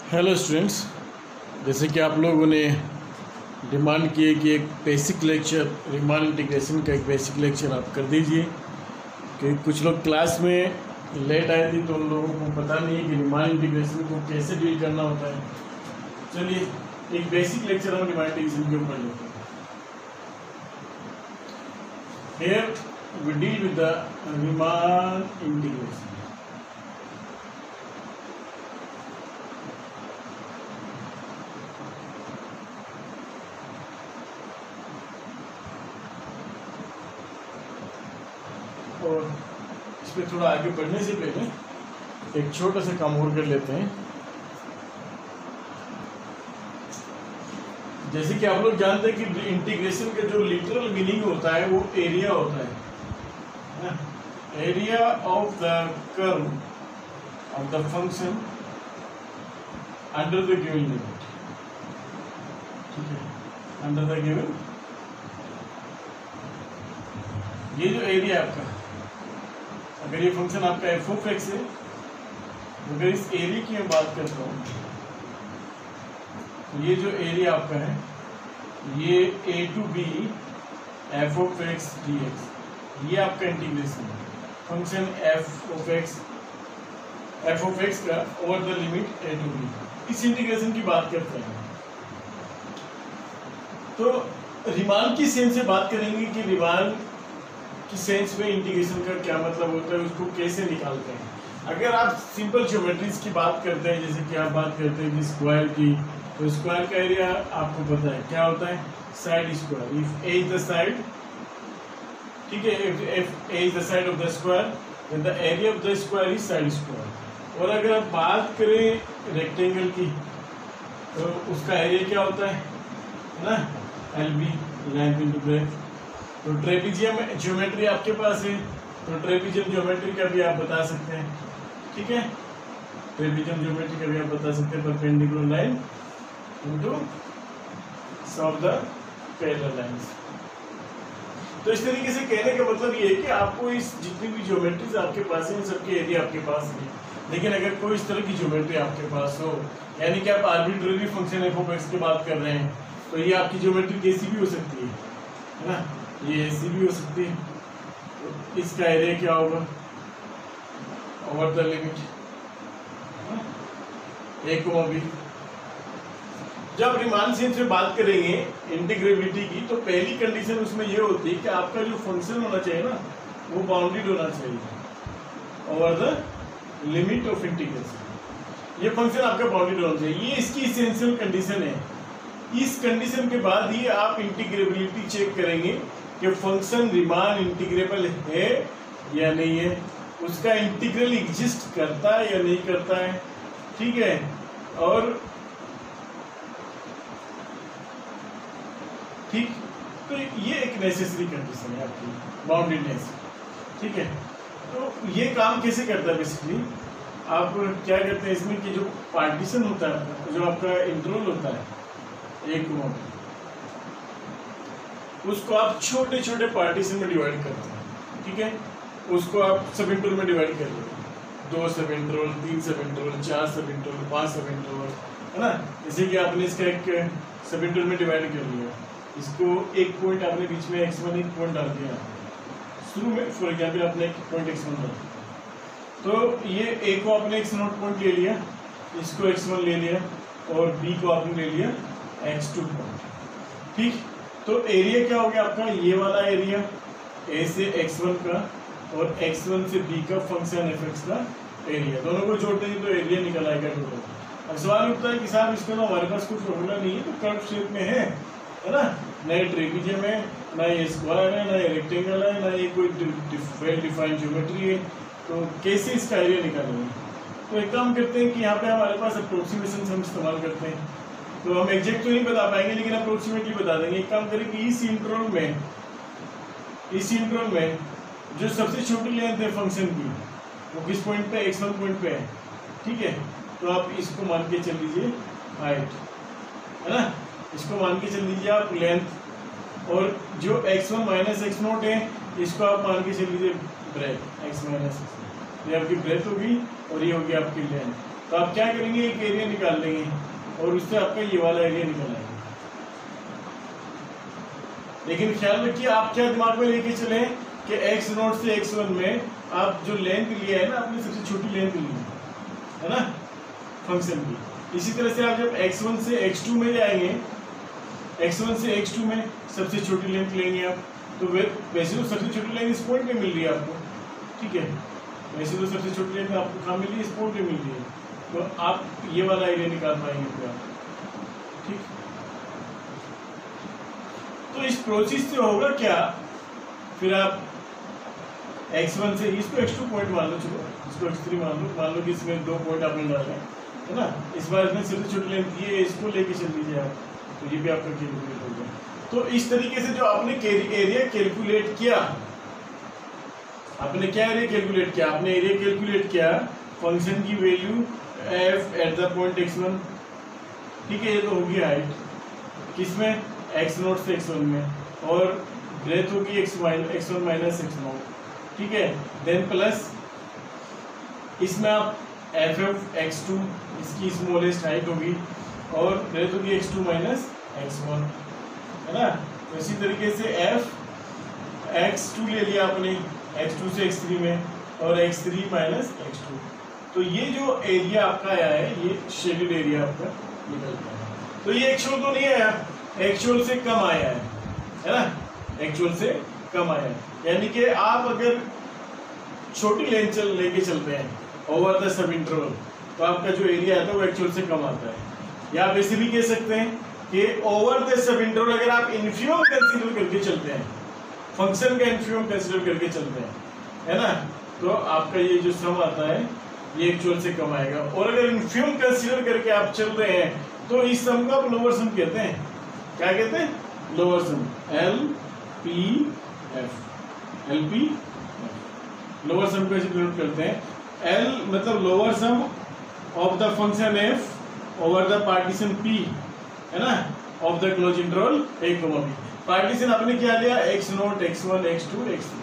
Hello students, जैसे कि आप लोगों ने डिमांड किए कि एक बेसिक लेक्चर रिमान इंटीग्रेशन का एक बेसिक लेक्चर आप कर दीजिए, क्योंकि कुछ लोग क्लास में लेट आए थे तो उन लोगों को पता नहीं है कि रिमान इंटीग्रेशन को कैसे डील करना होता है। चलिए एक बेसिक लेक्चर हम रिमान इंटीग्रेशन के ऊपर लेते हैं। Here we deal with the Riemann integration. और इस पर थोड़ा आगे बढ़ने से पहले एक छोटा सा काम और कर लेते हैं। जैसे कि आप लोग जानते हैं कि इंटीग्रेशन का जो लिटरल मीनिंग होता है वो एरिया होता है, area of the curve of the function under the given limit. ठीक है, अंडर द गिवन ये जो एरिया आपका, अगर ये फंक्शन आपका एफ ऑफ एक्स है, अगर इस एरिया की मैं बात करता हूँ तो ये जो एरिया आपका है ये a to b f of x d x, ये आपका इंटीग्रेशन है फंक्शन एफ ऑफ एक्स का over the limit a to b. इस इंटीग्रेशन की बात करते हैं। तो रिमान की सेंस से बात करेंगे कि रिमान की सेंस में इंटीग्रेशन का क्या मतलब होता है, उसको कैसे निकालते हैं। अगर आप सिंपल ज्योमेट्रीज की बात करते हैं, जैसे कि आप बात करते हैं कि स्क्वायर की, तो स्क्वायर का एरिया आपको पता है क्या होता है, side square. If a is the side, ठीक है, if a is the side of the square then the area of the square is side square. और अगर आप बात करें रेक्टेंगल की तो उसका एरिया क्या होता है ना, L B, length into breadth. तो ट्रेपीजियम ज्योमेट्री आपके पास है, तो ट्रेपीजियम ज्योमेट्री का भी आप बता सकते हैं। ठीक है, ट्रेपीजियम ज्योमेट्री का भी आप बता सकते हैं, perpendicular line into solve the parallel lines. तो इस तरीके से कहने का मतलब ये है कि आपको इस जितनी भी ज्योमेट्रीज आपके पास है इन सबके एरिया आपके पास है। लेकिन अगर कोई इस तरह की ज्योमेट्री आपके पास हो, यानी कि आप arbitrary function f of x की बात कर रहे हैं, तो ये आपकी ज्योमेट्री कैसी भी हो सकती है ना, ये ऐसी भी हो सकती है। तो इसका एरिया क्या होगा, ओवर द लिमिट ए को बी। जब रिमान सेंस में बात करेंगे इंटीग्रेबिलिटी की, तो पहली कंडीशन उसमें ये होती है कि आपका जो फंक्शन होना चाहिए ना वो बाउंडेड होना चाहिए over the limit of integration. ये फंक्शन आपका बाउंडेड होना चाहिए, ये इसकी इसेंशियल कंडीशन है। इस कंडीशन के बाद ही आप इंटीग्रेबिलिटी चेक करेंगे कि फंक्शन रिमान इंटीग्रेबल है या नहीं है, उसका इंटीग्रल एग्जिस्ट करता है या नहीं करता है। ठीक है, और ठीक, तो ये एक नेसेसरी कंडीशन है आपकी बाउंडेडनेस। ठीक है, तो ये काम कैसे करता है बेसिकली, आप क्या करते हैं इसमें कि जो पार्टीशन होता है आपका, जो आपका इंटरवल होता है एक नोट, उसको आप छोटे छोटे पार्टीशन में डिवाइड करते हैं। ठीक है, उसको आप सब इंटरवल में डिवाइड कर लेते हैं, 2 सब इंटरवल, 3 सब इंटरवल, 4 सब इंटरवल, 5 सब इंटरवल, है ना। जैसे कि आपने इसका एक सब इंटरवल में डिवाइड कर लिया, इसको एक पॉइंट आपने बीच में x1 एक पॉइंट डाल दिया शुरू में, फॉर एग्जाम्पल आपने एक पॉइंट x1 डाल दिया, तो ये a को आपने x0 पॉइंट ले लिया, इसको x1 ले लिया, और b को आपने ले लिया x2 पॉइंट। ठीक, तो एरिया क्या हो गया आपका, ये वाला एरिया a से x1 का और x1 से b का फंक्शन fx का एरिया, दोनों को जोड़ देंगे तो एरिया निकल आएगा टोटल। अब सवाल उठता है कि साहब इसका तो हमारे पास कोई फॉर्मूला नहीं है, तो कर्व शेप में है ना, ना ये ट्रेपीजियम है, ना ये स्क्वायर है, ना ये रेक्टेंगल है, ना ये कोई वेल डिफाइंड ज्योमेट्री है, तो कैसे इसका एरिया निकालेंगे। तो एक काम करते हैं कि यहाँ पे हमारे पास अप्रोक्सीमेशन हम इस्तेमाल करते हैं, तो हम एग्जैक्ट तो नहीं बता पाएंगे लेकिन अप्रोक्सीमेटली बता देंगे। एक काम करें कि इस इंटरवल में जो सबसे छोटी लेंथ है फंक्शन की वो किस पॉइंट पे, x1 पॉइंट पे है। ठीक है, तो आप इसको मान के चल लीजिए हाइट, है ना, इसको मान के चल लीजिए आप लेंथ, और जो x1 माइनस x0 है इसको आप मान के चल लीजिए ब्रेथ, x माइनस x, ये आपकी ब्रेथ होगी और ये होगी आपकी लेंथ। तो आप क्या करेंगे, एक एरिया निकाल लेंगे और उससे आपका ये वाला एरिया निकल आएगा। लेकिन ख्याल रखिए, आप क्या दिमाग में लेके चले कि x0 से x1 में आप जो लेंथ लिया है ना, आपने सबसे छोटी लेंथ ली है ना फंक्शन की। इसी तरह से आप जब x1 से x2 में जाएंगे, x1 से x2 में सबसे छोटी लेंथ लेंगे आप, तो वैसे तो सबसे छोटी लेंथ इस पॉइंट पे मिल रही है आपको, ठीक है। वैसे तो सबसे छोटी लेंथ आपको कहाँ मिल रही है, इस पॉइंट पे मिल रही है, तो आप ये वाला एरिया निकाल पाएंगे फिर आप, ठीक। तो इस प्रोसेस से होगा क्या, फिर आप x1 से इसको x2 पॉइंट मान लो, चलो इसको x3 मान लो कि इसमें 2 पॉइंट आपने डाले है ना। इस बार इसमें सबसे छोटी लेंथ ये, इसको लेके चल लीजिए आप, तो ये भी आपका कैलकुलेट हो गया। तो इस तरीके से जो आपने एरिया कैलकुलेट किया, आपने क्या एरिया कैलकुलेट किया, आपने एरिया कैलकुलेट किया फंक्शन की value f at the point x1, ठीक है। ये तो होगी हाइट किसमें, x0 से x1 में, और ब्रेथ होगी x1 माइनस x0, ठीक है। देन प्लस इसमें आप f x2 इसकी स्मॉलेस्ट हाइट होगी, और ब्रेथ होगी x2 माइनस x1, है ना। तो इसी तरीके से f x2 ले लिया आपने x2 से x3 में, और x3 माइनस x2, तो ये जो एरिया आपका आया है, ये शेडेड एरिया आपका निकल गया है। तो ये एक्चुअल तो नहीं आया, एक्चुअल से कम आया है ना, एक्चुअल से कम आया है। यानी कि आप अगर छोटी लेंथ लेके चलते हैं ओवर द सब इंटरवल, तो आपका जो एरिया आता है वो एक्चुअल से कम आता है। या आप ऐसे भी कह सकते हैं कि ओवर द सब इंटरवल अगर आप इन्फिमम कंसीडर करके चलते हैं, फंक्शन का इन्फिमम कंसीडर करके चलते हैं, है ना, तो आपका ये जो सम आता है ये एक्चुअल से कम आएगा। और अगर इन्फिमम कंसीडर करके आप चल रहे हैं, तो इस सम को आप लोअर सम कहते हैं। क्या कहते हैं, lower sum, LPF, lower sum को ऐसे डिनोट करते हैं। L मतलब lower sum of the function f over the partition P, है ना, of the close interval a, B। Partition आपने क्या लिया, x0, x1, x2, x3,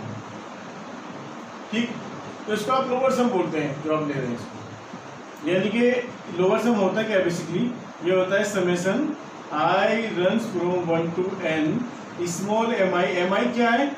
ठीक। तो इसको आप लोअर सम बोलते हैं जो आप ले रहे हैं इसको। यानी कि लोअर सम होता है क्या, बेसिकली ये होता है summation I runs from 1 to n small mi क्या है,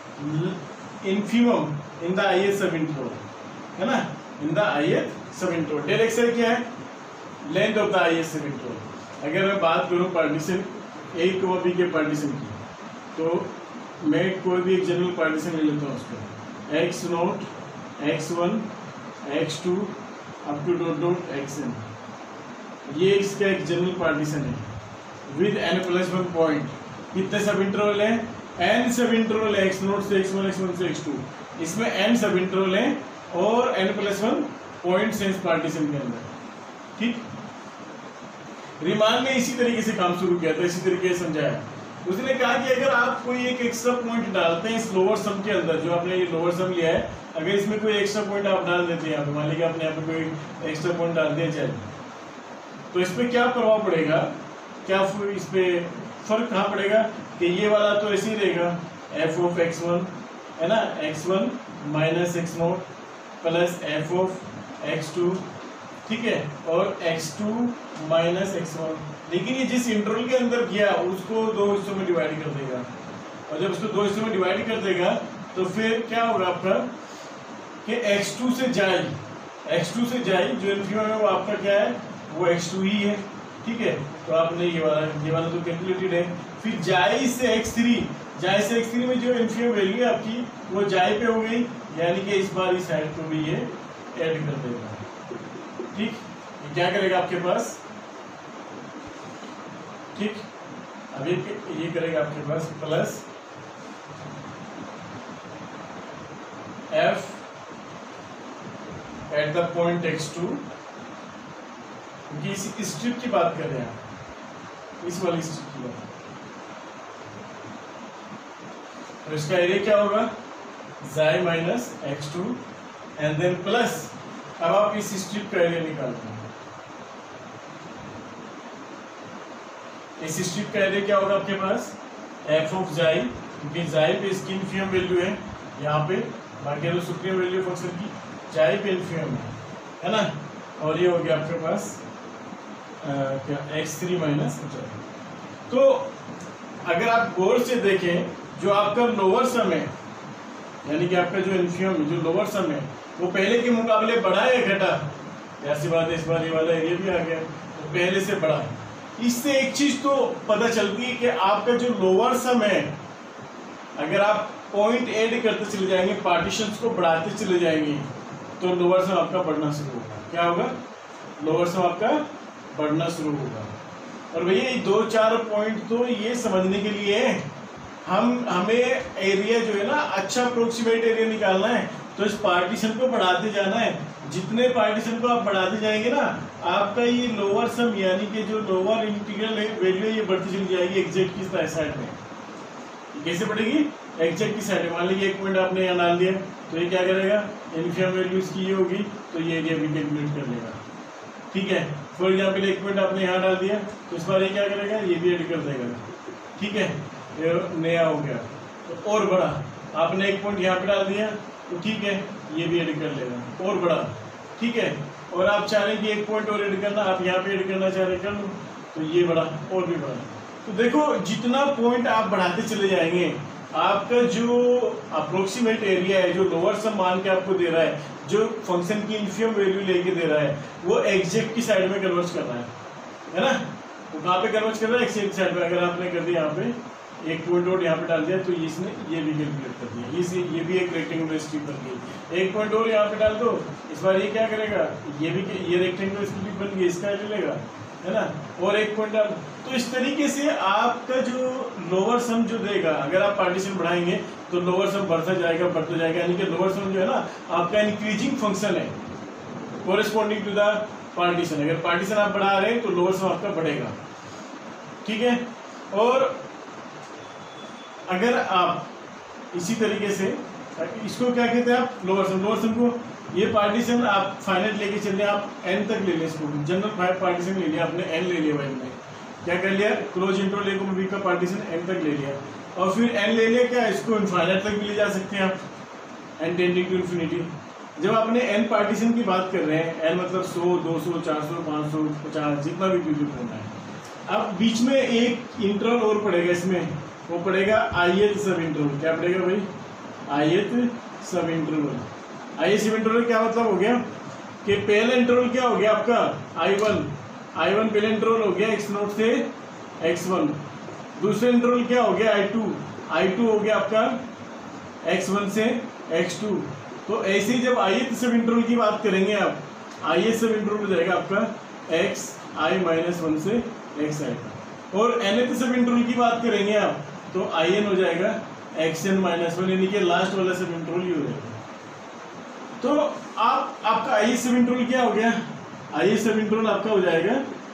infimum in the ith sub interval, है ना, in the ith sub interval. Del XL क्या है, length of the ith sub interval. अगर मैं बात करूं पार्टीशन a को b के पार्टीशन की, तो मैं कोई भी एक जनरल पार्टीशन ले लेता हूँ उसको, x0, x1, x2 up to dot dot xn, ये इसका एक जनरल पार्टीशन है विद n+1 पॉइंट। कितने सब इंटरवल है, n सब इंटरवल है, x0 से x1, x1 से x2, इसमें n सब इंटरवल है और n+1 पॉइंट है इस पार्टीशन के अंदर, ठीक। रिमान ने इसी तरीके से काम शुरू किया था, इसी तरीके से समझाया। उसने कहा कि अगर आप कोई एक एक्स्ट्रा पॉइंट डालते हैं इस लोअर सम के अंदर, जो आपने ये लोअर सम लिया है, अगर इसमें कोई एक्स्ट्रा पॉइंट आप डाल देते हैं, मान लीजिए आपने यहाँ पे कोई एक्स्ट्रा पॉइंट डाल दिया जाए, तो इस पे क्या प्रभाव पड़ेगा, क्या इस पे फर्क कहाँ पड़ेगा कि ये वाला तो ऐसे ही रहेगा, f ऑफ x1, है ना, x1 minus x0 plus f of x2, ठीक है, और x2 माइनस x1। लेकिन ये जिस इंटरवल के अंदर गया उसको 2 हिस्सों में डिवाइड कर देगा, और जब उसको 2 हिस्सों में डिवाइड कर देगा तो फिर क्या होगा आपका कि x2 से जाए जो इन्फिमम है वो आपका क्या है, वो x2 ही है, ठीक है। तो आपने ये वाला तो कैलकुलेटेड है। फिर जाए से x3 में जो इन्फिमम वैल्यू है आपकी वो जाए पे हो गई, यानी कि इस बार इस साइड को भी ये ऐड कर देगा, ठीक। ये क्या करेगा आपके पास, ठीक, अब ये करेगा आपके पास plus f at the point x2, क्योंकि इस स्ट्रिप की बात कर रहे हैं, इस वाली स्ट्रिप की बात। तो इसका एरिया क्या होगा, xi minus x2 and then plus, अब आप इस स्ट्रिप का एरिया निकालते हैं। इस स्ट्रिप का एरिया क्या होगा आपके पास, f ऑफ xi, क्योंकि xi पे इसकी इन्फिमम वैल्यू है यहाँ पे, बाकी तो सुप्रीम वैल्यू फंक्शन की xi पे इन्फिमम है ना, और ये हो गया आपके पास क्या x3 माइनस। तो अगर आप गौर से देखें, जो आपका लोअर सम है, यानी कि आपका जो इन्फियम जो लोअर सम है, वो पहले के मुकाबले बढ़ा है घटा? ऐसी बात है, इस बार ये वाला एरिया भी आ गया, तो पहले से बढ़ा। इससे एक चीज तो पता चलती है कि आपका जो लोअर सम है, अगर आप पॉइंट ऐड करते चले जाएंगे, पार्टीशंस को बढ़ाते चले जाएंगे, तो लोअर सम आपका बढ़ना शुरू होगा। क्या होगा? लोअर सम आपका बढ़ना शुरू होगा। और भैया 2-4 पॉइंट तो ये समझने के लिए है, हमें एरिया जो है ना, अच्छा अप्रोक्सीमेट एरिया निकालना है, तो इस पार्टीशन को बढ़ाते जाना है। जितने पार्टीशन को आप बढ़ाते जाएंगे ना, आपका ये लोअर सम यानी कि जो लोअर इंटीग्रल वैल्यू है, ये बढ़ती चली जाएगी एग्जैक्ट की साइड में। कैसे बढ़ेगी? एग्जैक्ट की साइड में। मान लीजिए 1 पॉइंट आपने यहाँ डाल दिया, तो ये क्या करेगा? इन्फियम वैल्यू इसकी ये होगी, तो ये एरिया भी कैलकुलेट कर लेगा। ठीक है, फॉर एग्जाम्पल 1 पॉइंट आपने यहाँ डाल दिया, तो इस बार ये क्या करेगा? ये भी ऐड कर देगा। ठीक है, ये नया हो गया। तो और बड़ा, आपने 1 पॉइंट यहाँ पे डाल दिया, तो ठीक है, ये भी ऐड कर लेगा और बड़ा। ठीक है, और आप चाह रहे हैं कि 1 पॉइंट और ऐड करना, आप यहाँ पे ऐड करना चाह रहे हैं, कर लो, तो ये बड़ा और भी बड़ा। तो देखो, जितना पॉइंट आप बढ़ाते चले जाएंगे, आपका जो अप्रोक्सीमेट एरिया है, जो लोअर सम मान के आपको दे रहा है, जो फंक्शन की इन्फियम वैल्यू लेके दे रहा है, वो एग्जैक्ट की साइड में कन्वर्ट कर रहा है ना? वो कहाँ पे कन्वर्ट कर रहा है? एग्जैक्ट साइड में। अगर आपने कर दिया यहाँ पे 1 पॉइंट और यहाँ पे डाल दिया, तो इसने ये भी कैलकुलेट कर दिया, ये भी एक रेक्टेंगुलर स्ट्रिप बन गई। 1 पॉइंट और यहाँ पे डाल दो, इस बार ये क्या करेगा? ये रेक्टेंगुलर स्ट्रिप बन गई, इसका ले लेगा, है ना? और 1 पॉइंट डाल। तो इस तरीके से आपका जो लोअर सम जो देगा, अगर आप पार्टीशन बढ़ाएंगे तो लोअर सम बढ़ता जाएगा, यानी कि लोअर सम जो है ना, आपका इंक्रीजिंग फंक्शन है कोरिस्पॉन्डिंग टू द पार्टीशन। अगर पार्टीशन आप बढ़ा रहे हैं तो लोअर सम आपका बढ़ेगा। ठीक है, और अगर आप इसी तरीके से, इसको क्या कहते हैं आप? लोअर सम को, ये पार्टीशन आप फाइनाइट लेके चल रहे हैं, आप n तक ले लें इसको, जनरल 5 पार्टीशन ले लिया आपने, n ले लिया भाई ने, क्या कर लिया? क्लोज इंटरवल a b का पार्टीशन n तक ले लिया, और फिर n ले लिया, क्या इसको इनफाइनाइट तक भी ले जा सकते हैं आप, n टेंडिंग टू इन्फिनिटी। जब आपने n पार्टीशन की बात कर रहे हैं, n मतलब 100, 200, 400, 500, 50, जितना भी पीरियड होना है, अब बीच में एक इंटरवल और पड़ेगा, इसमें वो पड़ेगा ith सब इंटरवल। क्या पड़ेगा भाई? ith sub interval. ith sub interval क्या मतलब हो गया कि पहला इंटरवल क्या हो गया आपका? I1 पहला इंटरवल हो गया x0 से x1। दूसरा इंटरवल क्या हो गया? I2 हो गया आपका x1 से x2। तो ऐसे ही जब ith सब इंटरवल की बात करेंगे आप, ith सब इंटरवल हो जाएगा आपका xi-1 से xi। और nth सब इंटरवल की बात करेंगे आप, तो in हो जाएगा xn-1, यानी कि लास्ट वाला सब इंटरवल ही हो जाएगा। तो आपका ith सब इंटरवल क्या हो गया? ith सब इंटरवल आपका हो जाएगा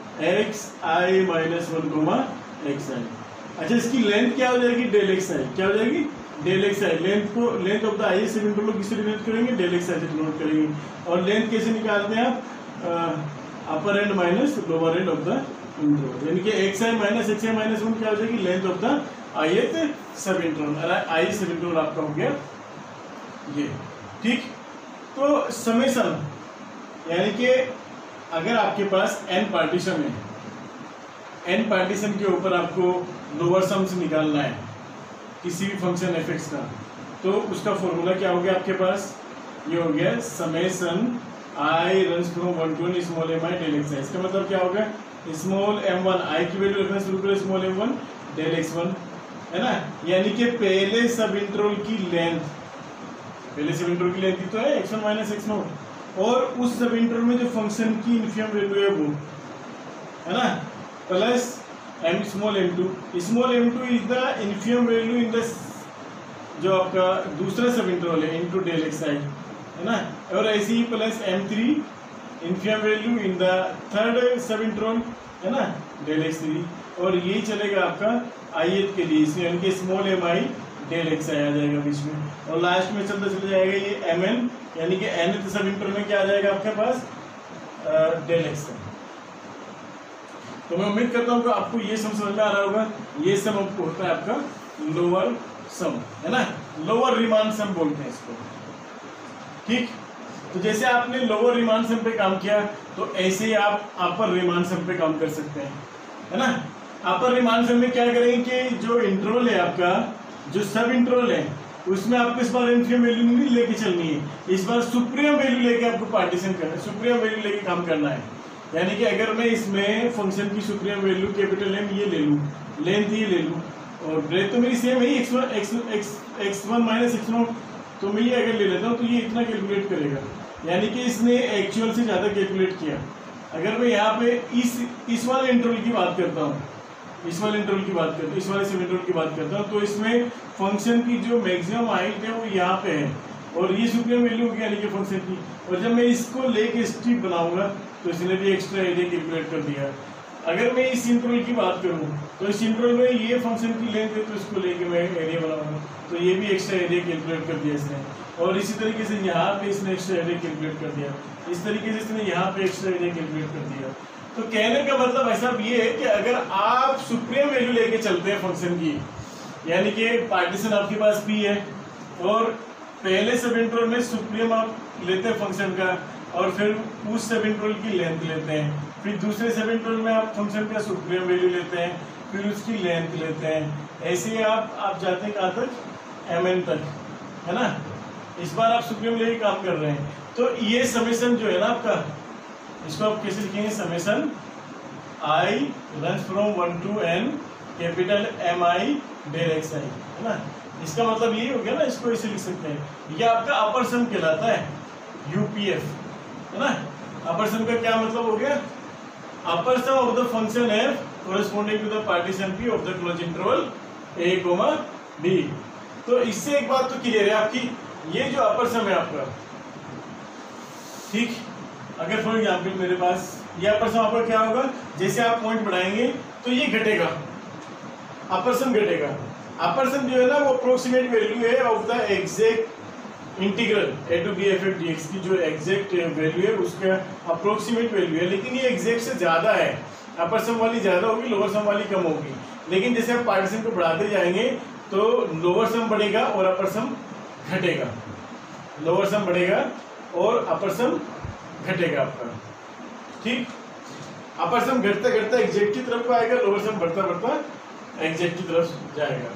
xi-1, xi। अच्छा, इसकी लेंथ क्या हो जाएगी? Del xi। क्या हो जाएगी? Del xi। Length of the ith sub interval किससे डिनोट करेंगे? डेल xi से डिनोट करेंगे। और लेंथ कैसे निकालते हैं आप? Upper end minus lower end of the interval, यानी कि xi-1 क्या हो जाएगी? Length of the ith sub interval. ith sub interval आपका हो गया ये। ठीक, तो समेशन, यानी कि अगर आपके पास n पार्टीशन है, n पार्टीशन के ऊपर आपको लोअर सम्स निकालना है किसी भी फंक्शन f(x) का, तो उसका फॉर्मूला क्या हो गया आपके पास? ये हो गया summation i runs from 1 to n small mi del xi। इसका मतलब क्या होगा? स्मॉल m1, i की वैल्यू रखना शुरू करो, स्मॉल m1 डेल x1, है ना? यानी कि पहले सब इंटरवल की लेंथ, पहले सब इंटरवल की लेंथ तो है x1 माइनस x0, और उस सब इंटरवल में जो फंक्शन की इन्फियम वैल्यू है वो, है ना, plus m small m2 is the infimum value in the जो आपका दूसरा सब इंटरवल है इनटू डेल xi, है ना? और ऐसे ही plus m3 infimum value in the third sub interval, है ना, डेल x3। और यही चलेगा आपका ith के लिए, इसमें यानी कि स्मॉल mi डेल xi आ जाएगा बीच में, और लास्ट में चलता चला जाएगा ये mn, यानी कि nth सब इंटरवल में क्या आ जाएगा आपके पास? Del xi। तो मैं उम्मीद करता हूँ कि आपको ये सम समझ में आ रहा होगा। ये सम आपको होता है आपका लोअर सम, है ना, लोअर रिमान सम बोलते हैं इसको। ठीक, तो जैसे आपने लोअर रीमान सम पे काम किया तो ऐसे ही आप अपर रीमान सम पे काम कर सकते हैं, है ना। अपर रीमान सम में क्या करेंगे कि जो इंटरवल है आपका, जो सब इंटरवल है, उसमें आपको इस बार इन्फीरियम वैल्यू नहीं लेके चलनी है, इस बार सुप्रीम वैल्यू लेके आपको पार्टीशन करना है, सुप्रीम वैल्यू लेके काम करना है। यानी कि अगर मैं इसमें फंक्शन की सुप्रीम वैल्यू कैपिटल एम ये ले लूँ, लेंथ ये ले लूँ, और ब्रेथ तो मेरी सेम है ही x1 माइनस x0, तो मैं ये अगर ले लेता हूँ तो ये इतना कैलकुलेट करेगा, यानी कि इसने एक्चुअल से ज़्यादा कैलकुलेट किया। अगर मैं यहाँ पे इस वाले इंटरवल की बात करता हूँ, इस वाले इंटरवल की बात करता हूँ, इस वाले सब इंटरवल की बात करता हूँ, तो इसमें फंक्शन की जो मैक्सिमम हाइट है वो यहाँ पे है, और ये सुप्रीम वैल्यू होगी यानी कि फंक्शन की। और जब मैं इसको लेके स्ट्रिप बनाऊंगा तो इसने भी एक्स्ट्रा एरिया कैलकुलेट कर दिया। अगर मैं इस इंटरवल की बात करूँ तो इस इंटरवल में ये फंक्शन की लेंथ है, तो इसको लेके मैं एरिया बनाऊंगा, तो ये भी एक्स्ट्रा एरिया कैलकुलेट कर दिया इसने। और इसी तरीके से यहाँ पे इसने एक्स्ट्रा एरिया कैलकुलेट कर दिया, इस तरीके से इसने यहाँ पे एक्स्ट्रा एरिया कैलकुलेट कर दिया। तो कहने का मतलब ऐसा ये है कि अगर आप सुप्रीम वैल्यू लेके चलते हैं फंक्शन की, यानी कि पार्टीशन आपके पास P है, और पहले सब इंटरवल में सुप्रीम आप लेते हैं फंक्शन का, और फिर उस सब इंटरवल की लेंथ लेते हैं, फिर दूसरे सब इंटरवल में आप फंक्शन का सुप्रीम वैल्यू लेते हैं, फिर उसकी लेंथ लेते हैं, ऐसे ही आप जाते हैं कहाँ तक, mn तक, है ना। इस बार आप सुप्रीम लेके काम कर रहे हैं। तो ये समेशन जो है ना आपका, इसको आप कैसे लिखेंगे, summation I run from 1 to n capital MI del xi, है ना। इसका मतलब यही हो गया ना, इसको इसे लिख सकते हैं, ये आपका अपर सम कहलाता है, UPF, है ना। अपर सम का क्या मतलब हो गया, upper sum of the function f corresponding to the partition P of the closed interval a, b। तो इससे एक बात तो क्लियर है आपकी, ये जो अपर सम है आपका, ठीक, अगर फॉर एग्जाम्पल मेरे पास ये अपर सम आपका क्या होगा, जैसे आप पॉइंट बढ़ाएंगे तो ये घटेगा, अपर सम घटेगा। अपर सम जो है ना वो अप्रोक्सीमेट वैल्यू है of the exact integral a to b f dx की, जो एग्जैक्ट वैल्यू है उसका अप्रोक्सीमेट वैल्यू है, लेकिन ये एग्जैक्ट से ज्यादा है, अपर सम वाली ज्यादा होगी, लोअर सम वाली कम होगी। लेकिन जैसे आप पार्टीशन को बढ़ाते जाएंगे तो लोअर सम बढ़ेगा और अपर सम घटेगा, लोअर सम बढ़ेगा और अपर सम घटेगा आपका, ठीक। अपर सम घटता घटता एग्जैक्ट की तरफ आएगा, लोअर सम बढ़ता बढ़ता एग्जैक्ट की तरफ जाएगा।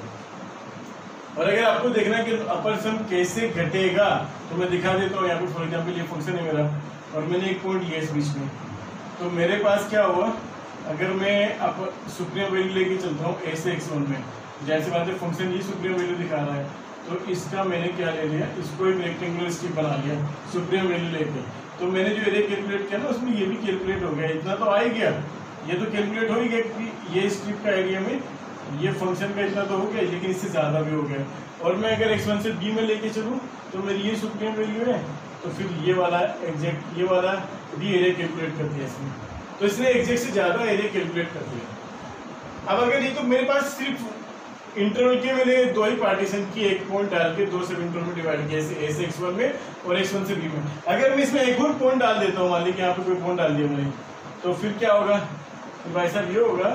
और अगर आपको देखना है कि अपर सम कैसे घटेगा तो मैं दिखा देता हूँ। यहाँ पे फॉर एग्जाम्पल ये फंक्शन है मेरा और मैंने एक पॉइंट लिया इस बीच में, तो मेरे पास क्या हुआ, अगर मैं सुप्रीम वैल्यू लेके चलता हूँ a से x1 में, जैसे बात है फंक्शन ये सुप्रीम वैल्यू दिखा रहा है, तो इसका मैंने क्या ले लिया, इसको एक रेक्टेंगुलर स्ट्रिप बना लिया सुप्रीम वैल्यू लेके। तो मैंने जो एरिया कैलकुलेट किया ना उसमें ये भी कैलकुलेट हो गया, इतना तो आ ही गया, ये तो कैलकुलेट हो ही गया कि ये स्ट्रिप का एरिया में ये फंक्शन का इतना तो हो गया, लेकिन इससे ज़्यादा भी हो गया। और मैं अगर x1 से b में लेके चलूँ तो मेरी ये सुप्रीम वैल्यू है, तो फिर ये वाला एग्जैक्ट ये वाला भी एरिया कैलकुलेट कर दिया इसने, तो इसने एग्जैक्ट से ज़्यादा एरिया कैलकुलेट कर दिया। अब अगर ये तो मेरे पास सिर्फ इंटरवल के मैंने दो ही पार्टीशन की, एक पॉइंट डाल के दो सब इंटरवल में डिवाइड किया, a से x1 में और x1 से b में। अगर मैं इसमें एक और पॉइंट डाल देता हूँ, मान लीजिए यहाँ पे कोई पॉइंट डाल दिया मैंने, तो फिर क्या होगा, तो भाई साहब ये होगा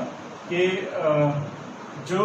कि जो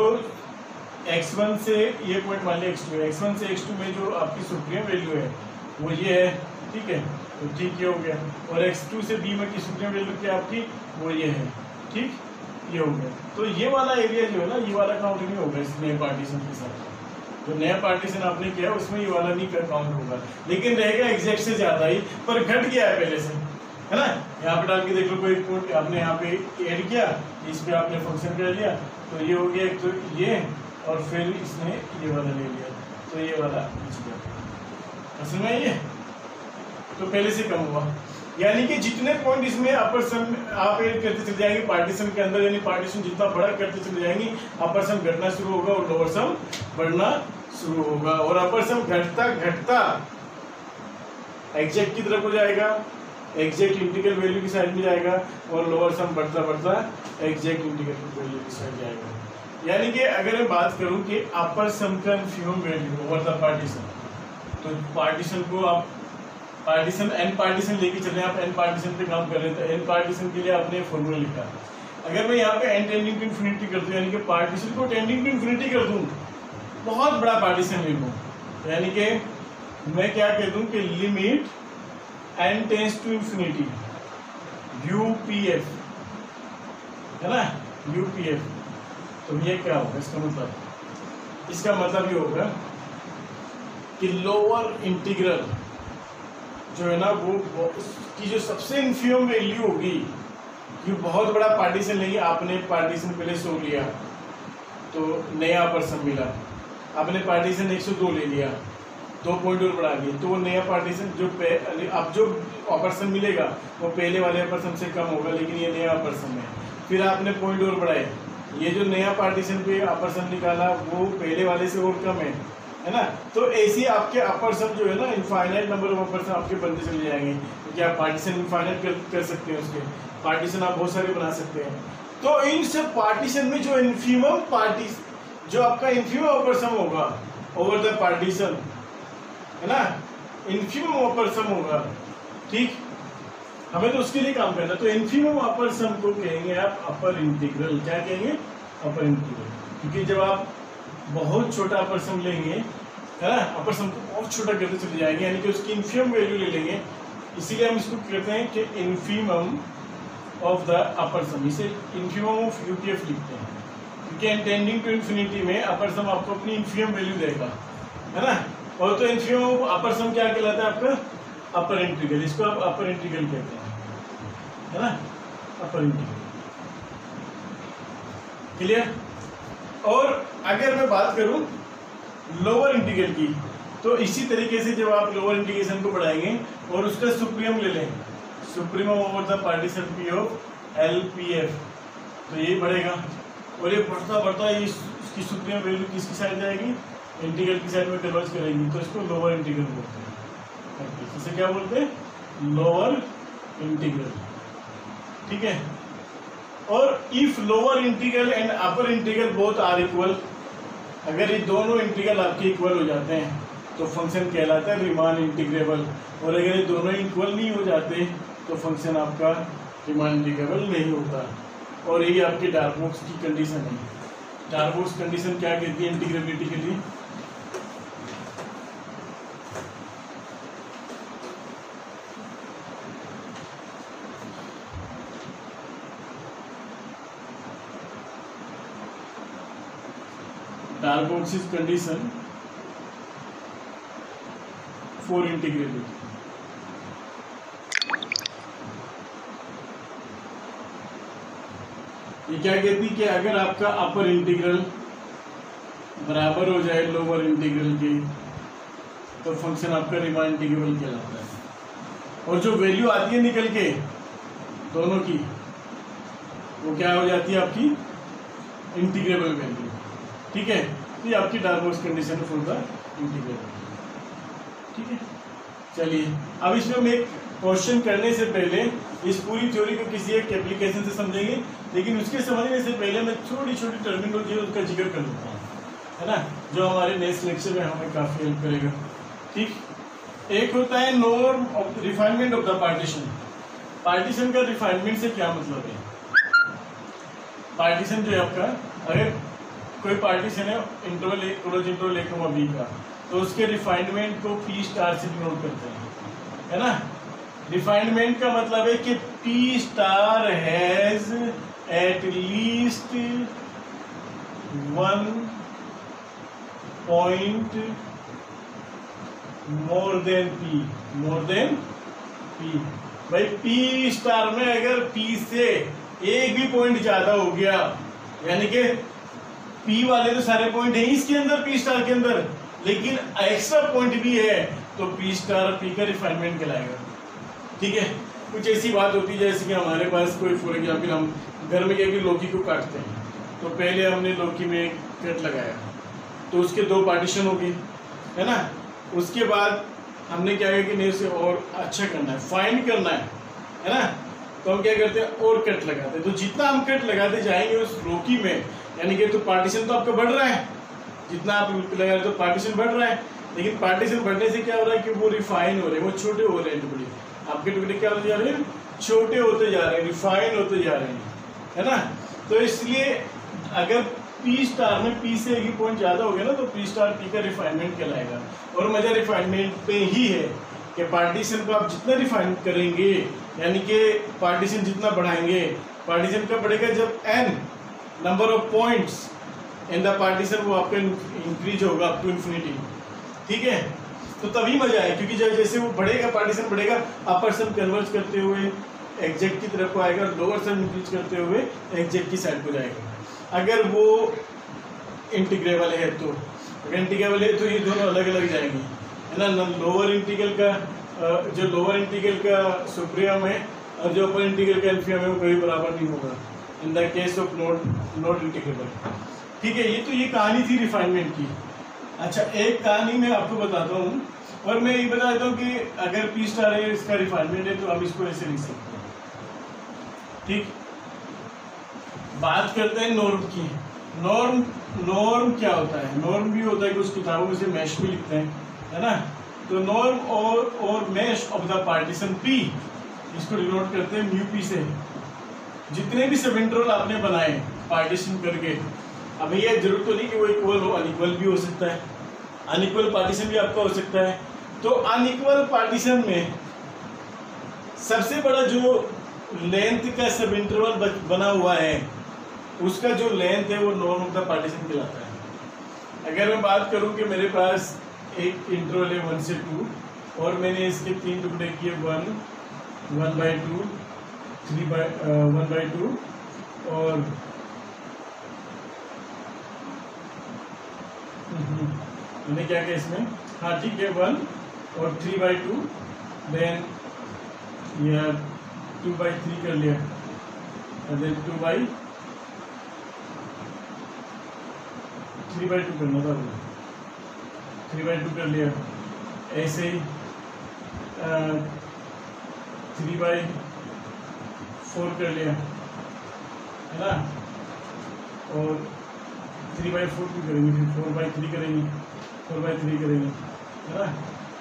x1 से ये पॉइंट मान लिया x2 है, x1 से x2 में जो आपकी सुप्रीम वैल्यू है वो ये है, ठीक है, तो ठीक ये हो गया। और x2 से b में की सुप्रीम वैल्यू क्या आपकी वो ये है, ठीक, ये हो गया। तो ये वाला एरिया जो है ना, ये वाला काउंट नहीं होगा इस नए पार्टीशन के साथ, तो नया पार्टीशन आपने किया उसमें ये वाला नहीं काउंट होगा, लेकिन रहेगा एग्जैक्ट से ज्यादा ही, पर घट गया है पहले से, है ना। यहाँ पे डाल के देख लो, कोई पॉइंट आपने यहाँ पे ऐड किया, इस पे आपने फंक्शन कर लिया, तो ये हो गया एक, तो ये, और फिर इसने ये वाला ले लिया, तो ये वाला असल में ये तो पहले से कम हुआ। यानी कि जितने पॉइंट इसमें अपर सम आप ऐड करते चले जाएंगे पार्टीशन के अंदर, यानी पार्टीशन जितना बड़ा करते चले जाएंगे अपर सम घटना शुरू होगा और लोअर सम बढ़ना शुरू होगा, और अपर सम घटता घटता एग्जैक्ट की तरफ हो जाएगा, एग्जैक्ट इंटीग्रल वैल्यू की साइड में जाएगा, और लोअर सम बढ़ता बढ़ता एग्जैक्ट इंटीग्रल वैल्यू की साइड जाएगा। यानी कि अगर मैं बात करूं कि अपर सम का infimum value over the partition, तो पार्टीशन को आप पार्टीशन एन पार्टीशन लेके चले, आप एन पार्टीशन पे काम कर रहे हैं, तो एन पार्टीशन के लिए आपने फॉर्मूला लिखा। अगर मैं यहाँ पे एन टेंडिंग टू इन्फिनिटी कर दूं, यानी कि पार्टीशन को टेंडिंग टू इन्फिनिटी कर दूं, बहुत बड़ा पार्टीशन ले लूं, यानी कि मैं क्या कह दूं कि limit n tends to infinity, UPF है ना, UPF। तो ये क्या होगा इसका मतलब ये होगा कि लोअर इंटीग्रल जो है ना वो की जो सबसे इन्फीमम वैल्यू होगी, कि बहुत बड़ा पार्टीशन लेंगे, आपने पार्टीशन पहले 100 लिया तो नया ऑपरेशन मिला, आपने पार्टीशन 102 ले लिया, 2 पॉइंट और बढ़ा दिए, तो वो नया पार्टीशन जो अब जो ऑपरेशन मिलेगा वो पहले वाले ऑपरेशन से कम होगा, लेकिन ये नया ऑपरेशन है। फिर आपने पॉइंट और बढ़ाए, ये जो नया पार्टीशन पे ऑपरेशन निकाला वो पहले वाले से और कम है ना। तो ऐसे आपके ऑपरेशन जो है ना, इनफाइनाइट नंबर ऑफ ऑपरेशन आपके बनते चले जाएंगे, क्योंकि आप पार्टीशन इनफाइनाइट कर सकते हैं, उसके पार्टीशन आप बहुत सारे बना सकते हैं। तो इन सब पार्टीशन में जो इन्फीमम जो आपका इन्फीमम ऑपरेशन होगा ओवर द पार्टीशन है ना, इन्फीमम ऑपरेशन होगा, ठीक, हमें तो उसके लिए काम करना। तो इन्फीमम ऑपरेशन को कहेंगे आप अपर इंटीग्रल। क्या कहेंगे? Upper integral. क्योंकि जब आप बहुत छोटा ऑपरेशन लेंगे है ना, ऑपरेशन को बहुत छोटा करते चले जाएंगे, यानी कि उसकी इन्फीमम वैल्यू ले लेंगे, इसीलिए हम इसको कहते हैं कि infimum of the upper sum, इसे इन्फीमम ऑफ UPF लिखते हैं, क्योंकि टेंडिंग टू इन्फिनिटी में अपर सम आपको अपनी इन्फीमम वैल्यू देगा, है ना। और तो इन्फीमम ऑफ अपर सम क्या कहलाता है आपका? Upper integral. इसको आप अपर इंटीग्रल कहते हैं, है ना, अपर इंटीग्रल। क्लियर? और अगर मैं बात करूं लोअर इंटीग्रल की, तो इसी तरीके से जब आप लोअर इंटीग्रेशन को बढ़ाएंगे और उसका सुप्रीम ले लें, supremum over the partition P of LPF, तो ये बढ़ेगा और ये बढ़ता बढ़ता इसकी सुप्रीम वैल्यू किसकी साइड जाएगी? इंटीग्रल की साइड में कन्वर्ज करेगी, तो इसको लोअर इंटीग्रल बोलते हैं। इसे क्या बोलते हैं? लोअर इंटीग्रल, ठीक है। और if lower integral and upper integral both are equal, अगर ये दोनों इंटीग्रल आपके इक्वल हो जाते हैं तो फंक्शन कहलाता है रीमान इंटीग्रेबल, और अगर ये दोनों इक्वल नहीं हो जाते तो फंक्शन आपका रीमान इंटीग्रेबल नहीं होता। और ये आपकी डार्बोक्स की कंडीशन है। डार्बोक्स कंडीशन क्या कहती है इंटीग्रेबिलिटी के लिए? Darboux condition for integrability। ये क्या कहती है कि अगर आपका अपर इंटीग्रल बराबर हो जाए लोअर इंटीग्रल के, तो फंक्शन आपका रीमान इंटीग्रेबल कहलाता है। और जो वैल्यू आती है निकल के दोनों की, वो क्या हो जाती है? आपकी इंटीग्रेबल वैल्यू, ठीक है। तो ये आपकी Darboux condition for the integral, ठीक है। चलिए अब इसमें हम एक क्वेश्चन करने से पहले इस पूरी थ्योरी को किसी एक एप्लीकेशन से समझेंगे, लेकिन उसके समझने से पहले मैं छोटी छोटी टर्मिनोलॉजी उसका जिक्र कर देता हूँ, है ना, जो हमारे नेक्स्ट लेक्चर में हमें काफ़ी हेल्प करेगा, ठीक। एक होता है norm of refinement of the partition. Partition का रिफाइनमेंट से क्या मतलब है? पार्टीशन जो है आपका, अगर कोई पार्टीशन है interval close interval (a, b) का, तो उसके रिफाइनमेंट को P स्टार से डिनोट करते हैं, है ना। रिफाइनमेंट का मतलब है कि P star has at least 1 point more than P। भाई P स्टार में अगर P से एक भी पॉइंट ज्यादा हो गया, यानी कि P वाले तो सारे पॉइंट है इसके अंदर P स्टार के अंदर, लेकिन एक्स्ट्रा पॉइंट भी है, तो P स्टार P का रिफाइनमेंट कहलाएगा, ठीक है। कुछ ऐसी बात होती है जैसे कि हमारे पास कोई फॉर एग्जाम्पल हम घर में क्या कि लौकी को काटते हैं, तो पहले हमने लौकी में एक कट लगाया, तो उसके 2 पार्टीशन हो गए, है ना। उसके बाद हमने क्या किया कि नहीं उसे और अच्छा करना है, फाइन करना है ना, तो हम क्या करते हैं और कट लगाते हैं। तो जितना हम कट लगाते जाएंगे उस लौकी में, यानी कि तो पार्टीशन तो आपका बढ़ रहा है, जितना आप लगा रहे तो पार्टीशन बढ़ रहा है, लेकिन पार्टीशन बढ़ने से क्या हो रहा है कि वो रिफाइन हो रहे हैं, वो छोटे हो रहे हैं टुकड़े, आपके टुकड़े क्या होते जा रहे हैं? छोटे होते जा रहे हैं, रिफाइन होते जा रहे हैं, है ना। तो इसलिए अगर P स्टार में P से एक ही पॉइंट ज्यादा हो गया ना, तो P स्टार P का रिफाइनमेंट कहलाएगा। और मजा रिफाइनमेंट पे ही है कि पार्टीशन को आप जितना रिफाइन करेंगे, यानी कि पार्टीशन जितना बढ़ाएंगे, पार्टीशन कब बढ़ेगा जब n number of points in the partition वो आपका इंक्रीज होगा अप टू इन्फिनिटी। ठीक है, तो तभी मजा है, क्योंकि जब जैसे वो बढ़ेगा पार्टीशन बढ़ेगा, अपर सम कन्वर्ज करते हुए एग्जैक्ट की तरफ को आएगा, लोअर सम इंक्रीज करते हुए एग्जैक्ट की साइड को जाएगा। अगर वो इंटीग्रेबल है तो, अगर इंटीग्रेबल है तो ये दोनों अलग अलग जाएंगे, है ना। लोअर इंटीग्रल का जो लोअर इंटीग्रल का सुप्रीम है और जो अपर इंटीग्रल का इन्फीरियम है वो कभी बराबर नहीं होगा in the case of not integrable. ठीक है, ये कहानी थी रिफाइनमेंट की। अच्छा, एक कहानी मैं आपको बताता हूँ, और मैं ये बता देता हूँ कि अगर पी स्टार है इसका रिफाइनमेंट है तो हम इसको ऐसे लिख सकते हैं। ठीक, बात करते हैं नॉर्म की। नॉर्म क्या होता है? नॉर्म भी होता है कि उस किताबों में से मैश भी लिखते हैं, है ना। तो नॉर्म और mesh of the partition P, इसको डिनोट करते हैं म्यू पी से। जितने भी सब इंटरवल आपने बनाए पार्टीशन करके, अब ये जरूरत तो नहीं कि वो इक्वल हो, अनइक्वल भी हो सकता है, अनइक्वल पार्टीशन भी आपका हो सकता है। तो अनइक्वल पार्टीशन में सबसे बड़ा जो लेंथ का सब इंटरवल बना हुआ है, उसका जो लेंथ है वो नॉर्म ऑफ द पार्टीशन कहलाता है। अगर मैं बात करूं कि मेरे पास एक इंटरवल है 1 से 2 और मैंने इसके 3 टुकड़े किए, 1, 1/2, 1/2 और मैंने क्या किया इसमें, हाँ ठीक है, 1 और 3/2, देन यह 2/3 कर लिया, देन 3/2 करना था, 3/2 कर लिया। ऐसे ही 3/4 कर लिया, है ना। और 3/4 भी करेंगे, फिर 4/3 करेंगे, 4/3 करेंगे, है ना।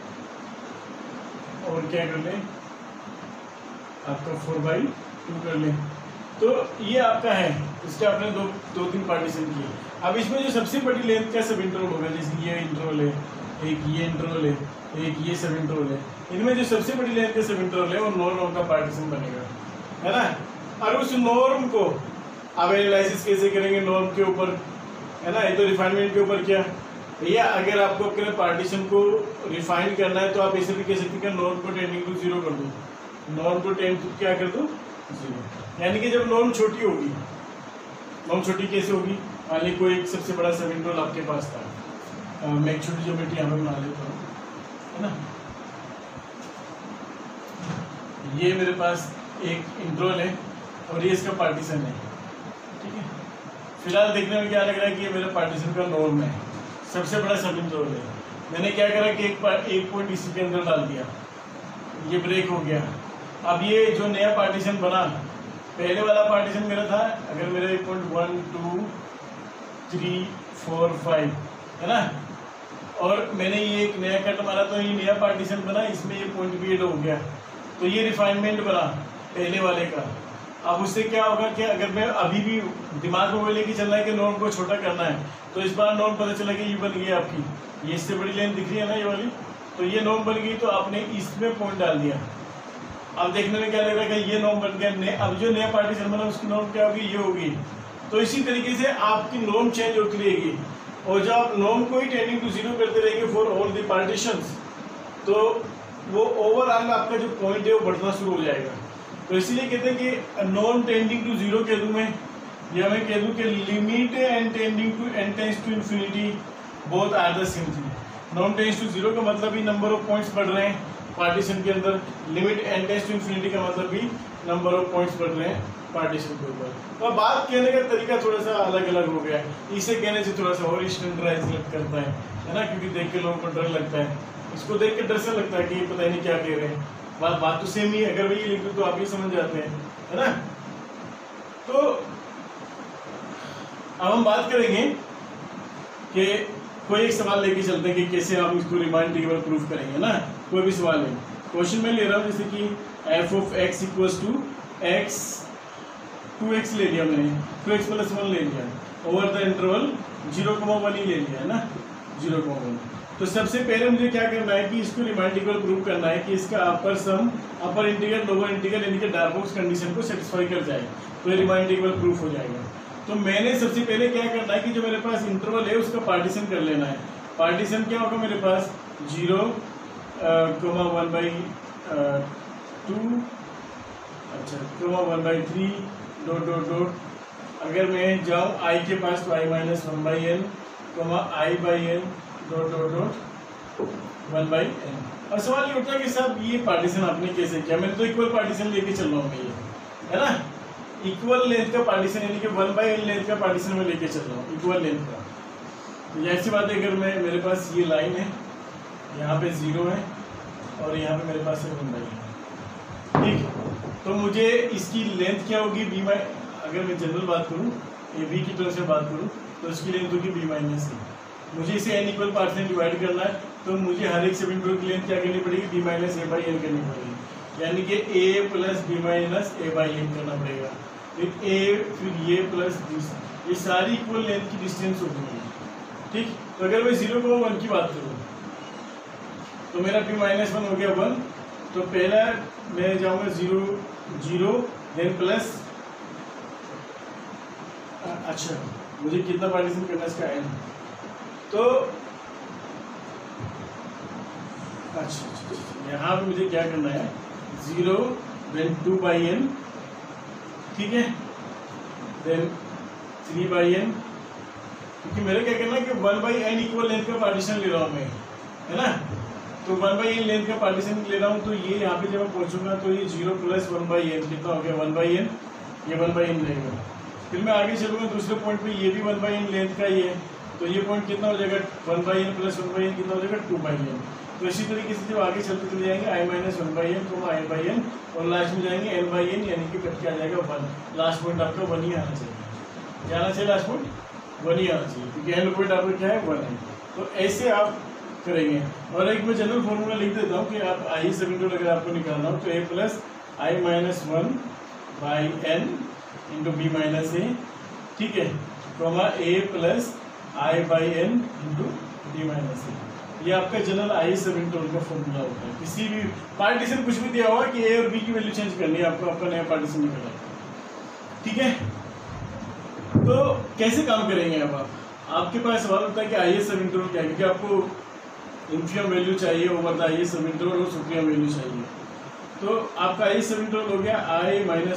और क्या कर लें, आपका 4/2 कर लें। तो ये आपका है, इसके आपने दो तीन पार्टीशन किए। अब इसमें जो सबसे बड़ी लेंथ का सब इंटरवल होगा, जैसे ये इंटरवल है, एक ये इंटरवल है, एक ये सब इंटरवल है, इनमें जो सबसे बड़ी लेंथ का सब इंटरवल है वो नॉर्म का पार्टीशन बनेगा, है ना। और उस नॉर्म को आप एनालिसिस कैसे करेंगे? नॉर्म के ऊपर, है ना। ये तो रिफाइनमेंट के ऊपर किया भैया। अगर आपको अपने पार्टीशन को रिफाइन करना है तो आप ऐसे भी कह सकते हैं नॉर्म को टेंडिंग टू 0 कर दो, नॉर्म को टेंड टू क्या कर दो 0। यानी कि जब नॉर्म छोटी होगी, नॉर्म छोटी कैसे होगी? मान ली कोई एक सबसे बड़ा सब इंटरवल आपके पास था, मैं एक छोटी ज्योमेट्री यहाँ पे बना लेता हूँ, है ना। ये मेरे पास एक इंटरवल है और ये इसका पार्टीशन है, ठीक है। फिलहाल देखने में क्या लग रहा है कि ये मेरा पार्टीशन का नॉर्म है, सबसे बड़ा सब इंटरवल है। मैंने क्या करा कि एक पॉइंट इसी के अंदर डाल दिया, ये ब्रेक हो गया। अब ये जो नया पार्टीशन बना, पहले वाला पार्टीशन मेरा था, अगर मेरा 1 2 3 4 5 है ना, और मैंने ये एक नया कट मारा तो ये नया पार्टीशन बना, इसमें ये पॉइंट भी ऐड हो गया, तो ये रिफाइनमेंट बना पहले वाले का। अब उससे क्या होगा कि अगर मैं अभी भी दिमाग में वो लेके चलना है कि नॉर्म को छोटा करना है, तो इस बार नॉर्म पता चला कि ये बन गई आपकी, ये इससे बड़ी लेंथ दिख रही है ना ये वाली, तो ये नॉर्म बन गई, तो आपने इसमें पॉइंट डाल दिया। अब देखने में क्या लग रहा है कि ये नॉर्म बन गया, अब जो नया पार्टीशन बना उसकी नॉर्म क्या होगी, ये होगी। तो इसी तरीके से आपकी नॉर्म चेंज होती रहेगी, और जब आप नॉर्म को ही टेंडिंग टू 0 करते रहेंगे फॉर ऑल द पार्टीशंस, तो वो ओवरऑल आपका जो पॉइंट है वो बढ़ना शुरू हो जाएगा। तो इसीलिए कहते हैं कि नॉर्म टेंडिंग टू 0 कह दूं मैं, या मैं कह दूं कि limit and tending to n tends to infinity both are the same thing. Norm tends to 0 का मतलब ही नंबर ऑफ पॉइंट्स बढ़ रहे हैं पार्टीशन के अंदर, limit n tends to infinity का मतलब भी नंबर ऑफ पॉइंट्स बढ़ रहे हैं पार्टीशन के ऊपर। तो बात कहने का तरीका थोड़ा सा अलग अलग हो गया है, इसे कहने से थोड़ा सा और स्टैंडर्डाइज करता है ना, क्योंकि देख के लोगों को डर लगता है, इसको देख के डर से लगता है कि पता नहीं क्या कह रहे हैं। बात तो सेम ही है, अगर वही लिख दो तो आप ही समझ जाते हैं, है ना। तो अब हम बात करेंगे कि कोई एक सवाल लेके चलते हैं कि कैसे आप इसको रीमान इंटीग्रल प्रूफ करेंगे ना। कोई भी सवाल है, क्वेश्चन में ले रहा हूँ, जैसे कि f of x equals to x 2x ले लिया मैंने, 2x + 1 ले लिया, ओवर द इंटरवल 0, 1 ही ले लिया है ना, 0, 1। तो सबसे पहले मुझे क्या करना है कि इसको रीमान इंटीग्रल प्रूव करना है कि इसका upper sum, upper integral, lower integral यानी कि डार्बोक्स कंडीशन को सेटिस्फाई कर जाए, तो रीमान इंटीग्रल प्रूफ हो जाएगा। तो मैंने सबसे पहले क्या करना है कि जो मेरे पास इंटरवल है उसका पार्टीशन कर लेना है। पार्टीशन क्या होगा मेरे पास 0, 1/2, अच्छा 1/3 ... अगर मैं जाऊँ i के पास तो i - 1/n, i/n ... 1/n। और सवाल ये उठता है कि साहब ये पार्टीशन आपने कैसे किया? मैंने तो इक्वल पार्टीशन लेके चल रहा हूँ मैं, ये है ना, इक्वल लेंथ का पार्टीशन यानी कि 1/n लेंथ का पार्टीशन में लेके चल रहा हूँ, इक्वल लेंथ का। तो ऐसी बात है, अगर मैं, मेरे पास ये लाइन है, यहाँ पे 0 है और यहाँ पे मेरे पास है 1/n, ठीक। तो मुझे इसकी लेंथ क्या होगी b, अगर मैं जनरल बात करूँ, ये b की तरफ से बात करूँ तो इसकी लेंथ होगी b - a। मुझे इसे n इक्वल पार्ट से डिवाइड करना है, तो मुझे हर एक सेगमेंट की लेंथ क्या करनी पड़ेगी? b - a/n करनी पड़ेगी, यानी कि a + b - a/n करना पड़ेगा। फिर a, फिर ये प्लस ये सारी इक्वल लेंथ की डिस्टेंस होगी, ठीक। तो अगर मैं 0 को 1 की बात करूँ तो मेरा b - 1 हो गया 1। तो पहला मैं जाऊँगा 0, 0, देन प्लस, अच्छा मुझे कितना पार्टीशन करना है इसका? n। तो अच्छा यहाँ पे मुझे क्या करना है? 0, देन 2/n, ठीक है, देन 3/n, क्योंकि मेरे क्या करना है कि 1/n इक्वल लेंथ का पार्टीशन ले रहा हूँ मैं, है ना। तो 1/n लेंथ का पार्टीशन ले रहा हूँ, तो ये यहाँ पे जब मैं पहुँचूंगा तो ये 0 + 1/n कितना हो गया? 1/n, ये 1/n रहेगा। फिर मैं आगे चलूँगा दूसरे पॉइंट पे, ये भी 1/n लेंथ का ही है, तो ये पॉइंट कितना हो जाएगा? 1/n + 1/n कितना हो जाएगा? 2/n। तो इसी तरीके से जब आगे चलते चले जाएंगे i - 1/n, i/n, और लास्ट में जाएंगे n/n, यानी कि कट के आ जाएगा 1। लास्ट पॉइंट आपका 1 ही आना चाहिए, क्या आना चाहिए? लास्ट पॉइंट 1 ही आना चाहिए, क्योंकि एंड पॉइंट आपका क्या है? 1 है। तो ऐसे आप करेंगे। और एक मैं जनरल फॉर्मूला लिख देता हूँ कि आप i सेगमेंट अगर आपको निकालना हो तो a + i - 1/n × b - a, ठीक है, a + i/n × b - a। ये आपका जनरल i सेगमेंट का फॉर्मूला होता है। किसी भी पार्टीशन कुछ भी दिया हुआ कि a और b की वैल्यू चेंज करनी है आपको, आपका नया पार्टीशन निकला, ठीक है। तो कैसे काम करेंगे अब आप? आपके पास सवाल होता है कि i सेगमेंट क्या है, क्योंकि आपको इन्फियम वैल्यू चाहिए ओवर द i सेगमेंट और सुप्रीम वैल्यू चाहिए। तो आपका i सेगमेंट हो गया i - 1/n,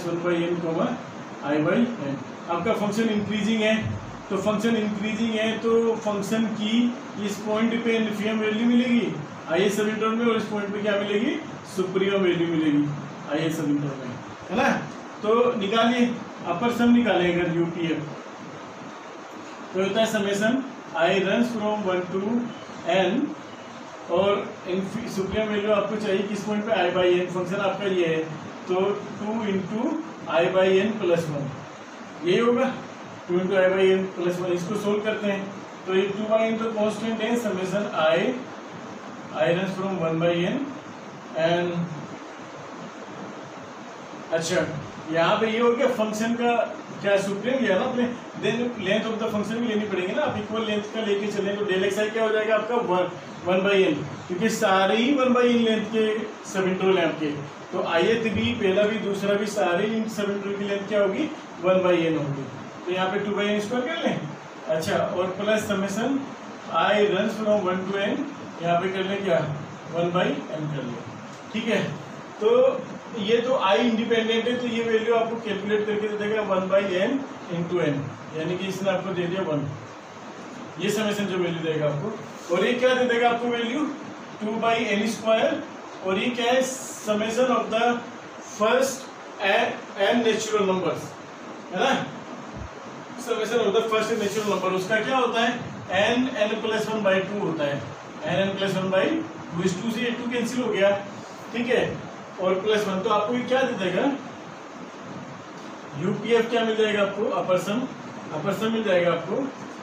i/n। आपका फंक्शन इंक्रीजिंग है, तो फंक्शन इंक्रीजिंग है तो फंक्शन की इस पॉइंट पे इन्फियम वैल्यू मिलेगी i सेगमेंट में, और इस पॉइंट पे क्या मिलेगी? सुप्रीम वैल्यू मिलेगी i सेगमेंट में, है ना। तो निकालिए, अपर सम निकालें अगर UPF, तो होता है summation i runs from 1 to n, और सुप्रीम वैल्यू आपको चाहिए किस पॉइंट पे? i/n। फंक्शन आपका ये है, तो 2 × i/n + 1, यही होगा 2 × i/n + 1। इसको सोल्व करते हैं तो ये 2/n तो कांस्टेंट है, summation i runs from 1/n and, अच्छा यहाँ पे ये हो गया फंक्शन का क्या? सुप्रीम लिया ना आपने, then length of the function भी लेनी पड़ेगी ना। आप इक्वल लेंथ का लेके चलें तो Δxi क्या हो जाएगा आपका? 1/n, क्योंकि सारे ही 1/n लेंथ के सबइंटरवल हैं आपके। तो ith भी, पहला भी, दूसरा भी, सारे सबइंटरवल की लेंथ क्या होगी? 1/n होगी। तो यहाँ पे 2/n स्क्वायर कर लें, अच्छा, और plus summation i runs from 1 to n, यहाँ पे कर लें क्या? 1/n कर लें, ठीक है। तो ये तो i इंडिपेंडेंट है, तो ये वैल्यू आपको कैलकुलेट करके दे देगा 1/n × n, यानी कि इसने आपको दे दिया 1, ये समेशन जो वैल्यू देगा आपको। और ये क्या दे देगा आपको वैल्यू? 2/n², और ये क्या है? Summation of the first n natural numbers, है ना। Summation of the first natural number, उसका क्या होता है? n +1/2 होता है, n +1/2, इस 2 से ये 2 कैंसिल हो गया, ठीक है, और +1, तो आपको ये क्या दे देगा? UPF क्या मिल जाएगा आपको? अपर सम मिल जाएगा आपको।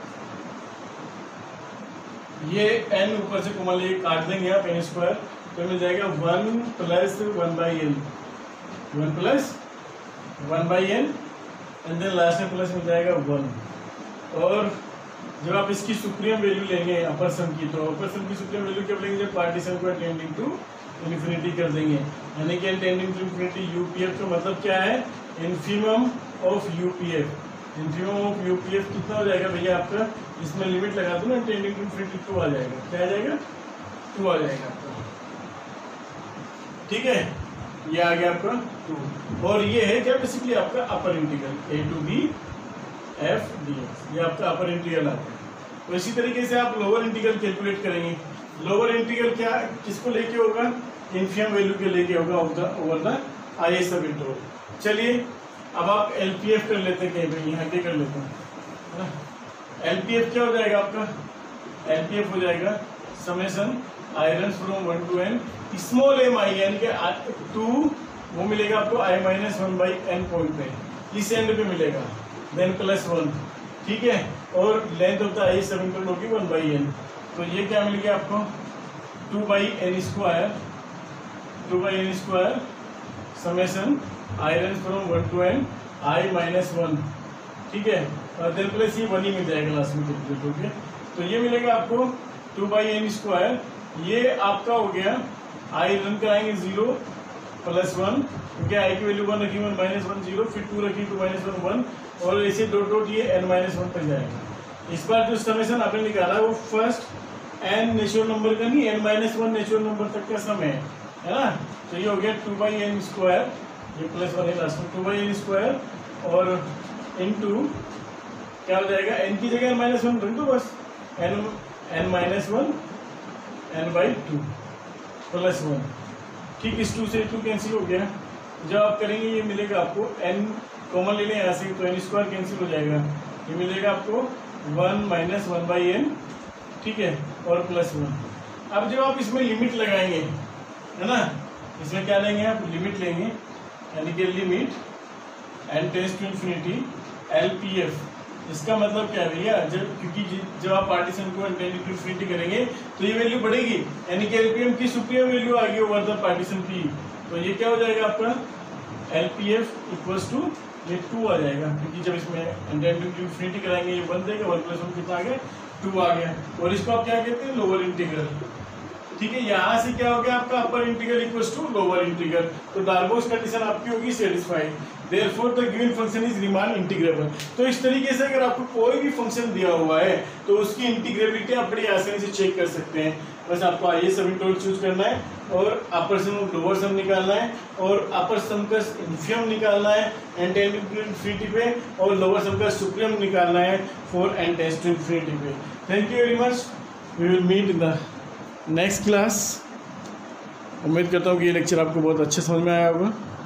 ये n ऊपर से कॉमन लेके काट देंगे आप, n², तो मिल जाएगा 1 + 1/n, 1 + 1/n, and then last में प्लस मिल जाएगा 1, और जब आप इसकी सुप्रीम वैल्यू लेंगे अपर सम की, तो अपर सम की सुप्रीम वैल्यू कब लेंगे, जब पार्टीशन को टेंडिंग टू इन्फिनिटी कर देंगे, यानी कि टेंडिंग टू इन्फिनिटी यूपीएफ का मतलब क्या है, infimum of UPF. Infimum of UPF कितना हो जाएगा भैया आपका, इसमें लिमिट लगा दो ना, टेंडिंग टू इन्फिनिटी 2 आ जाएगा। क्या आ जाएगा, 2 आ जाएगा आपका, ठीक है। ये आ गया आपका 2, और ये है क्या, बेसिकली आपका upper integral a to b f dx, ये आपका अपर इंटीग्रल आता है। तो इसी तरीके से आप लोअर इंटीग्रल कैलकुलेट करेंगे। लोअर इंटीग्रल क्या किसको लेके होगा, इन्फिमम वैल्यू के लेके होगा ओवर द आई सब इंटरवल। चलिए अब आप एलपीएफ कर लेते हैं, कहीं पे यहाँ के कर लेते हैं। एलपीएफ क्या हो जाएगा आपका, एलपीएफ हो जाएगा summation i ran from 1 to n small m आई, यानी कि 2 वो मिलेगा आपको i-1/n पॉइंट पे, इस एंड पे मिलेगा, देन +1, ठीक है। और लेंथ ऑफ द आई सब इंटरवल होगी 1/n, तो ये क्या मिल गया आपको 2/n² 2/n² summation i ran from 1 to n i-1, ठीक है। और देन प्लस ये 1 ही मिल जाएगा लास्ट में कैलकुलेट होके, तो ये मिलेगा आपको 2/n²। ये आपका हो गया, आई रन कराएंगे 0 +1, क्योंकि आई की वैल्यू 1 रखी 1 -1 0, फिर 2 रखी 2 -1 1, और ऐसे डॉट डॉट ये n-1 तक जाएगा। इस बार जो समेशन आपने निकाला वो फर्स्ट n नेचुरल नंबर का नहीं, n-1 नेचुरल नंबर तक का सम है ना। तो ये हो गया 2/n², ये +1 है लास्ट में, 2/n² और इनटू क्या हो जाएगा, n की जगह n-1 रख दो बस, n-1 n/2 +1, ठीक। इस 2 से 2 कैंसिल हो गया। जब आप करेंगे ये मिलेगा आपको n कॉमन ले लें यहाँ से, तो n² कैंसिल हो जाएगा, ये मिलेगा आपको 1 - 1/n, ठीक है, और +1। अब जब आप इसमें लिमिट लगाएंगे, है ना, इसमें क्या लेंगे आप, लिमिट लेंगे, यानी कि limit n tends to infinity LPF। इसका मतलब क्या है भैया, क्योंकि जब आप पार्टीशन को टेंडिंग टू इन्फिनिटी करेंगे तो ये वैल्यू बढ़ेगी, यानी कि एलपीएम की सुप्रीम वैल्यू आ गई ओवर द पार्टीशन पी, तो ये क्या हो जाएगा आपका एलपीएफ इक्वल्स टू ये 2 आ जाएगा, क्योंकि जब इसमें टेंडिंग टू इन्फिनिटी कराएंगे ये 1 देगा, 1 + 1 कितना आ गया, 2 आ गया। और इसको आप क्या कहते हैं, लोअर इंटीग्रल, ठीक है। यहाँ से क्या हो गया आपका upper integral equals to lower integral, तो डार्बोस कंडीशन आपकी होगी satisfied, therefore the given function is Riemann integrable. तो इस तरीके से अगर आपको कोई भी फंक्शन दिया हुआ है तो उसकी इंटीग्रेबिलिटी आप बड़ी आसानी से चेक कर सकते हैं। बस आपको आई सब इंटरवल चूज करना है, और अपर सम और लोअर सम निकालना है, और अपर सम का इन्फिमम निकालना है n टेंडिंग टू इन्फिनिटी पे, और लोअर सम का सुप्रीम निकालना है for n tends to infinity पे। Thank you very much, we will meet in the next class. उम्मीद करता हूँ कि ये लेक्चर आपको बहुत अच्छे समझ में आया होगा।